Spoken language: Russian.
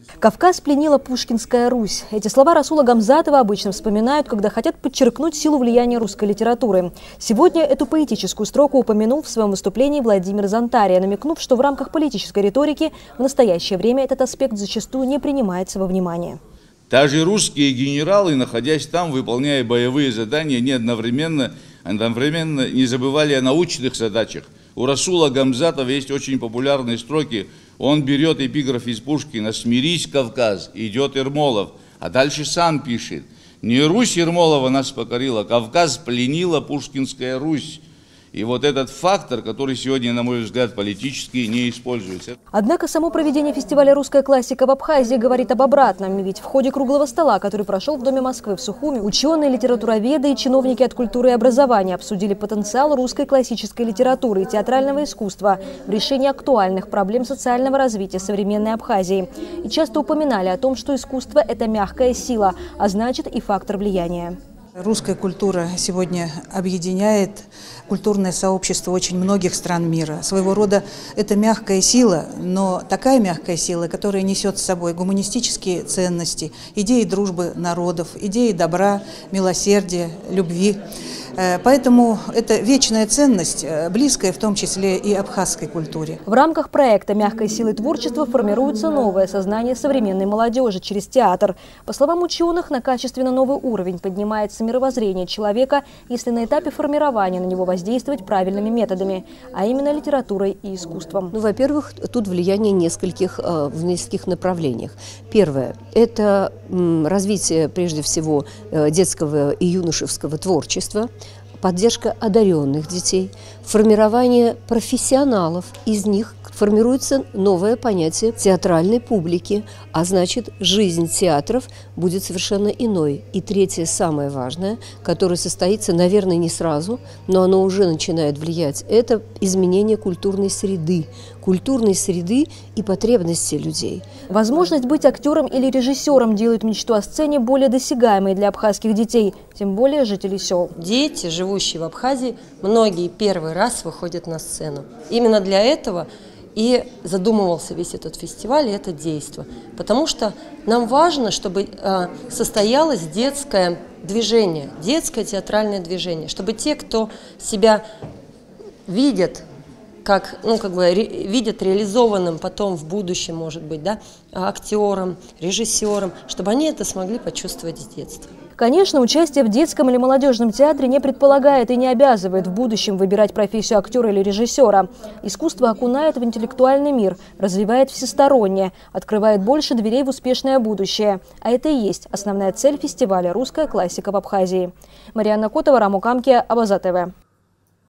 Кавказ пленила Пушкинская Русь. Эти слова Расула Гамзатова обычно вспоминают, когда хотят подчеркнуть силу влияния русской литературы. Сегодня эту поэтическую строку упомянул в своем выступлении Владимир Зонтария, намекнув, что в рамках политической риторики в настоящее время этот аспект зачастую не принимается во внимание. Даже русские генералы, находясь там, выполняя боевые задания, одновременно не забывали о научных задачах. У Расула Гамзатова есть очень популярные строки. Он берет эпиграф из Пушкина: «Смирись, Кавказ, идет Ермолов». А дальше сам пишет: «Не Русь Ермолова нас покорила, Кавказ пленила Пушкинская Русь». И вот этот фактор, который сегодня, на мой взгляд, политически не используется. Однако само проведение фестиваля «Русская классика» в Абхазии говорит об обратном. Ведь в ходе круглого стола, который прошел в Доме Москвы в Сухуми, ученые, литературоведы и чиновники от культуры и образования обсудили потенциал русской классической литературы и театрального искусства в решении актуальных проблем социального развития современной Абхазии. И часто упоминали о том, что искусство – это мягкая сила, а значит и фактор влияния. Русская культура сегодня объединяет культурное сообщество очень многих стран мира. Своего рода это мягкая сила, но такая мягкая сила, которая несет с собой гуманистические ценности, идеи дружбы народов, идеи добра, милосердия, любви. Поэтому это вечная ценность, близкая в том числе и абхазской культуре. В рамках проекта «Мягкой силой творчества» формируется новое сознание современной молодежи через театр. По словам ученых, на качественно новый уровень поднимается мировоззрение человека, если на этапе формирования на него воздействовать правильными методами, а именно литературой и искусством. Ну, во-первых, тут влияние в нескольких направлениях. Первое – это развитие, прежде всего, детского и юношеского творчества, поддержка одаренных детей, формирование профессионалов. Из них формируется новое понятие театральной публики, а значит, жизнь театров будет совершенно иной. И третье, самое важное, которое состоится, наверное, не сразу, но оно уже начинает влиять, это изменение культурной среды и потребностей людей. Возможность быть актером или режиссером делает мечту о сцене более досягаемой для абхазских детей, тем более жителей сел. Дети, живущие в Абхазии, многие первый раз выходят на сцену. Именно для этого и задумывался весь этот фестиваль и это действо. Потому что нам важно, чтобы состоялось детское движение, детское театральное движение, чтобы те, кто себя видят, видят реализованным потом в будущем, может быть, да, актером, режиссером, чтобы они это смогли почувствовать с детства. Конечно, участие в детском или молодежном театре не предполагает и не обязывает в будущем выбирать профессию актера или режиссера. Искусство окунает в интеллектуальный мир, развивает всесторонне, открывает больше дверей в успешное будущее. А это и есть основная цель фестиваля «Русская классика» в Абхазии. Мария Котова, Раму Камки, Абаза ТВ.